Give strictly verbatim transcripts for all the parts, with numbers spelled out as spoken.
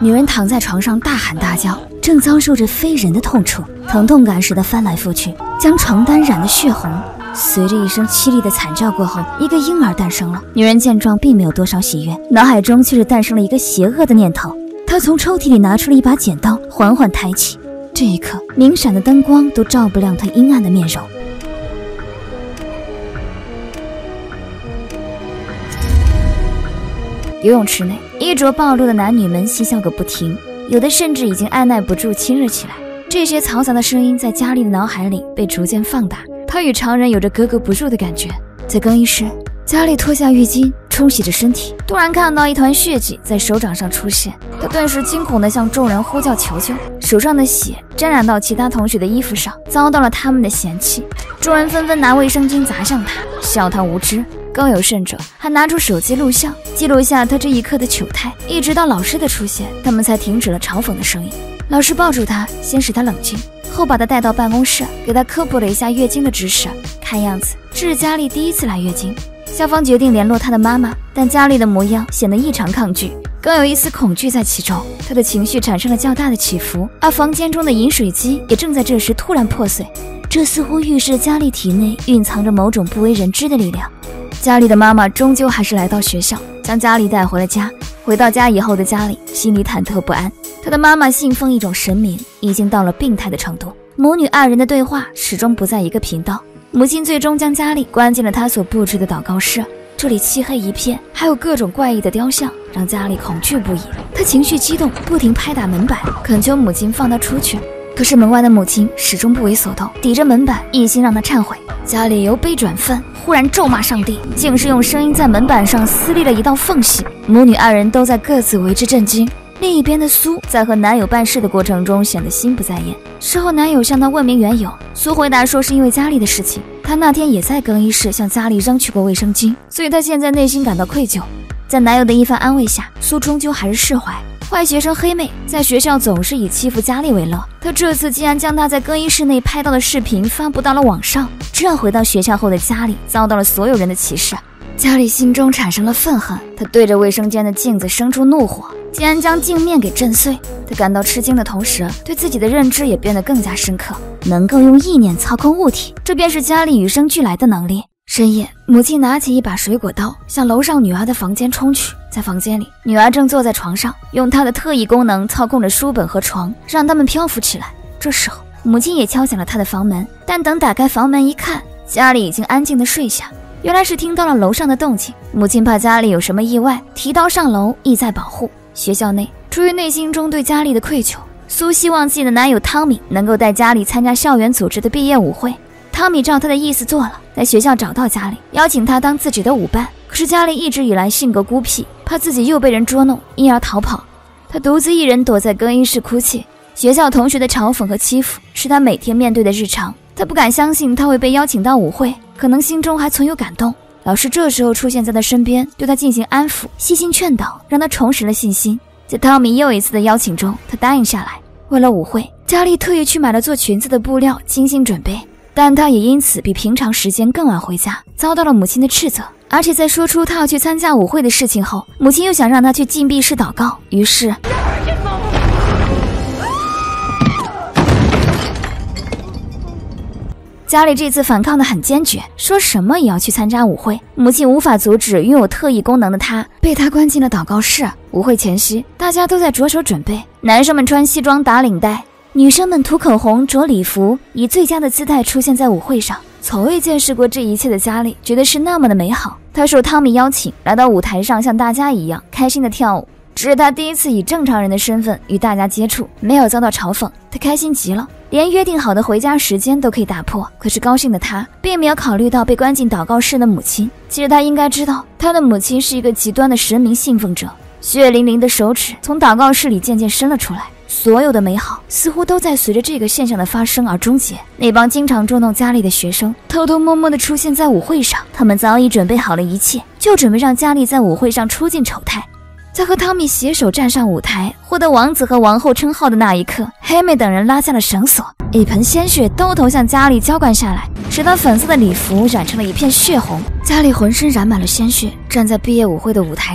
女人躺在床上大喊大叫，正遭受着非人的痛楚，疼痛感使她翻来覆去，将床单染得血红。随着一声凄厉的惨叫过后，一个婴儿诞生了。女人见状并没有多少喜悦，脑海中却是诞生了一个邪恶的念头。她从抽屉里拿出了一把剪刀，缓缓抬起。这一刻，明闪的灯光都照不亮她阴暗的面容。游泳池内，衣着暴露的男女们嬉笑个不停，有的甚至已经按耐不住亲热起来。这些嘈杂的声音在佳丽的脑海里被逐渐放大，她与常人有着格格不入的感觉。在更衣室，佳丽脱下浴巾冲洗着身体，突然看到一团血迹在手掌上出现，她顿时惊恐地向众人呼叫求救。手上的血沾染到其他同学的衣服上，遭到了他们的嫌弃。众人纷纷拿卫生巾砸向她，笑她无知。更有甚者，还拿出手机录像，记录下他这一刻的糗态。一直到老师的出现，他们才停止了嘲讽的声音。老师抱住他，先使他冷静，后把他带到办公室，给他科普了一下月经的知识。看样子这是佳丽第一次来月经。校方决定联络她的妈妈，但佳丽的模样显得异常抗拒，更有一丝恐惧在其中。她的情绪产生了较大的起伏，而房间中的饮水机也正在这时突然破碎。这似乎预示佳丽体内蕴藏着某种不为人知的力量。佳丽的妈妈终究还是来到学校，将佳丽带回了家。回到家以后的佳丽心里忐忑不安，她的妈妈信奉一种神明，已经到了病态的程度。母女二人的对话始终不在一个频道。母亲最终将佳丽关进了她所布置的祷告室，这里漆黑一片，还有各种怪异的雕像，让佳丽恐惧不已。她情绪激动，不停拍打门板，恳求母亲放她出去。可是门外的母亲始终不为所动，抵着门板，一心让她忏悔。佳丽由悲转愤，忽然咒骂上帝，竟是用声音在门板上撕裂了一道缝隙。母女二人都在各自为之震惊。另一边的苏在和男友办事的过程中显得心不在焉。事后男友向她问明缘由，苏回答说是因为佳丽的事情，她那天也在更衣室向佳丽扔去过卫生巾，所以她现在内心感到愧疚。在男友的一番安慰下，苏终究还是释怀。坏学生黑妹在学校总是以欺负佳丽为乐，她这次竟然将她在更衣室内拍到的视频发布到了网上，这回到学校后的佳丽遭到了所有人的歧视。佳丽心中产生了愤恨，她对着卫生间的镜子生出怒火，竟然将镜面给震碎。她感到吃惊的同时，对自己的认知也变得更加深刻，能够用意念操控物体，这便是佳丽与生俱来的能力。深夜，母亲拿起一把水果刀，向楼上女儿的房间冲去。在房间里，女儿正坐在床上，用她的特异功能操控着书本和床，让它们漂浮起来。这时候，母亲也敲响了她的房门，但等打开房门一看，佳丽已经安静地睡下。原来是听到了楼上的动静，母亲怕佳丽有什么意外，提刀上楼，意在保护。学校内，出于内心中对佳丽的愧疚，苏希望自己的男友汤米能够带佳丽参加校园组织的毕业舞会。汤米照他的意思做了，在学校找到佳丽，邀请她当自己的舞伴。可是佳丽一直以来性格孤僻，怕自己又被人捉弄，因而逃跑。她独自一人躲在更衣室哭泣。学校同学的嘲讽和欺负是她每天面对的日常。她不敢相信她会被邀请到舞会，可能心中还存有感动。老师这时候出现在她身边，对她进行安抚，细心劝导，让她重拾了信心。在汤米又一次的邀请中，她答应下来。为了舞会，佳丽特意去买了做裙子的布料，精心准备。但她也因此比平常时间更晚回家，遭到了母亲的斥责。而且在说出她要去参加舞会的事情后，母亲又想让她去禁闭室祷告，于是佳丽这次反抗得很坚决，说什么也要去参加舞会。母亲无法阻止拥有特异功能的她，被她关进了祷告室。舞会前夕，大家都在着手准备，男生们穿西装打领带，女生们涂口红着礼服，以最佳的姿态出现在舞会上。从未见识过这一切的佳丽觉得是那么的美好。她受汤米邀请来到舞台上，像大家一样开心的跳舞。这是她第一次以正常人的身份与大家接触，没有遭到嘲讽，她开心极了，连约定好的回家时间都可以打破。可是高兴的她并没有考虑到被关进祷告室的母亲。其实她应该知道，她的母亲是一个极端的神明信奉者。血淋淋的手指从祷告室里渐渐伸了出来，所有的美好似乎都在随着这个现象的发生而终结。那帮经常捉弄佳丽的学生偷偷摸摸地出现在舞会上，他们早已准备好了一切，就准备让佳丽在舞会上出尽丑态。在和汤米携手站上舞台，获得王子和王后称号的那一刻，黑妹等人拉下了绳索，一盆鲜血兜头向佳丽浇灌下来，使她粉色的礼服染成了一片血红。佳丽浑身染满了鲜血，站在毕业舞会的舞台上。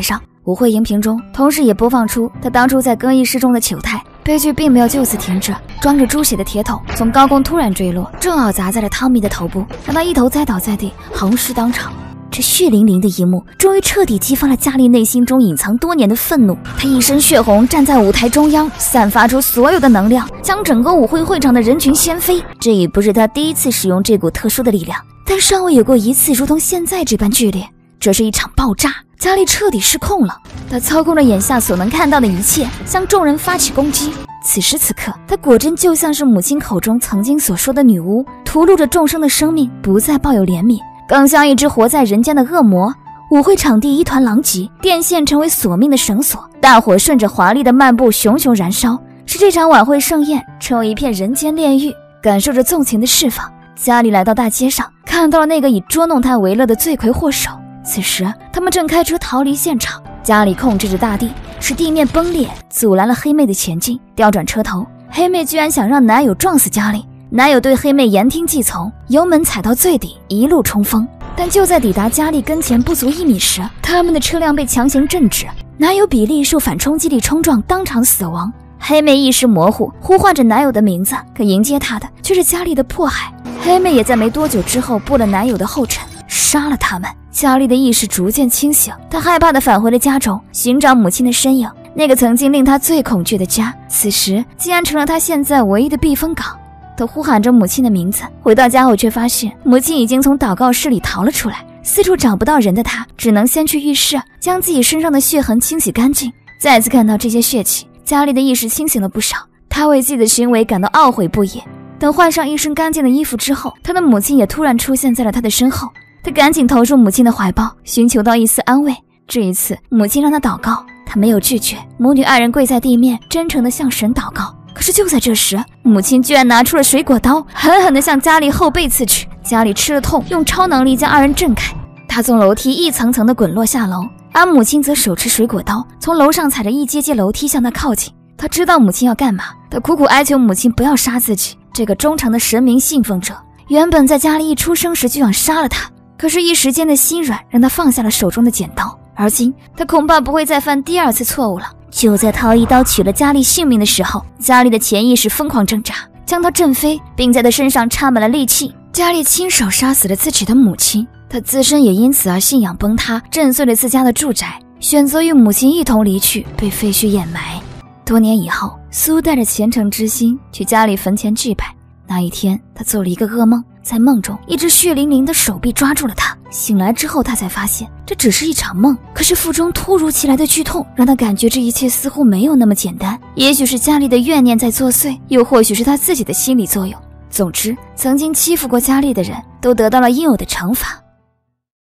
舞会荧屏中同时也播放出他当初在更衣室中的糗态。悲剧并没有就此停止，装着猪血的铁桶从高空突然坠落，正好砸在了汤米的头部，让他一头栽倒在地，横尸当场。这血淋淋的一幕终于彻底激发了佳丽内心中隐藏多年的愤怒。她一身血红站在舞台中央，散发出所有的能量，将整个舞会会场的人群掀飞。这已不是她第一次使用这股特殊的力量，但尚未有过一次如同现在这般剧烈。这是一场爆炸，佳丽彻底失控了，她操控着眼下所能看到的一切，向众人发起攻击。此时此刻，她果真就像是母亲口中曾经所说的女巫，屠戮着众生的生命，不再抱有怜悯，更像一只活在人间的恶魔。舞会场地一团狼藉，电线成为索命的绳索，大火顺着华丽的漫步熊熊燃烧，使这场晚会盛宴成为一片人间炼狱。感受着纵情的释放，佳丽来到大街上，看到了那个以捉弄她为乐的罪魁祸首。此时他们正开车逃离现场，佳丽控制着大地，使地面崩裂，阻拦了黑妹的前进。调转车头，黑妹居然想让男友撞死佳丽，男友对黑妹言听计从，油门踩到最底，一路冲锋。但就在抵达佳丽跟前不足一米时，他们的车辆被强行震止，男友比利受反冲击力冲撞，当场死亡。黑妹意识模糊，呼唤着男友的名字，可迎接她的却是佳丽的迫害。黑妹也在没多久之后步了男友的后尘，杀了他们。佳丽的意识逐渐清醒，她害怕地返回了家中，寻找母亲的身影。那个曾经令她最恐惧的家，此时竟然成了她现在唯一的避风港。她呼喊着母亲的名字，回到家后却发现母亲已经从祷告室里逃了出来。四处找不到人的她，只能先去浴室将自己身上的血痕清洗干净。再次看到这些血迹，佳丽的意识清醒了不少，她为自己的行为感到懊悔不已。等换上一身干净的衣服之后，她的母亲也突然出现在了她的身后。他赶紧投入母亲的怀抱，寻求到一丝安慰。这一次母亲让他祷告，他没有拒绝。母女二人跪在地面，真诚地向神祷告。可是就在这时，母亲居然拿出了水果刀，狠狠地向佳丽后背刺去。佳丽吃了痛，用超能力将二人震开。她从楼梯一层层地滚落下楼，而母亲则手持水果刀，从楼上踩着一阶阶楼梯向她靠近。她知道母亲要干嘛，她苦苦哀求母亲不要杀自己。这个忠诚的神明信奉者，原本在佳丽一出生时就想杀了她，可是一时间的心软让他放下了手中的剪刀，而今他恐怕不会再犯第二次错误了。就在他一刀取了佳丽性命的时候，佳丽的潜意识疯狂挣扎，将他震飞，并在他身上插满了利器。佳丽亲手杀死了自己的母亲，他自身也因此而信仰崩塌，震碎了自家的住宅，选择与母亲一同离去，被废墟掩埋。多年以后，苏带着虔诚之心去家里坟前祭拜。那一天，他做了一个噩梦，在梦中，一只血淋淋的手臂抓住了他。醒来之后，他才发现这只是一场梦。可是腹中突如其来的剧痛，让他感觉这一切似乎没有那么简单。也许是佳丽的怨念在作祟，又或许是他自己的心理作用。总之，曾经欺负过佳丽的人都得到了应有的惩罚。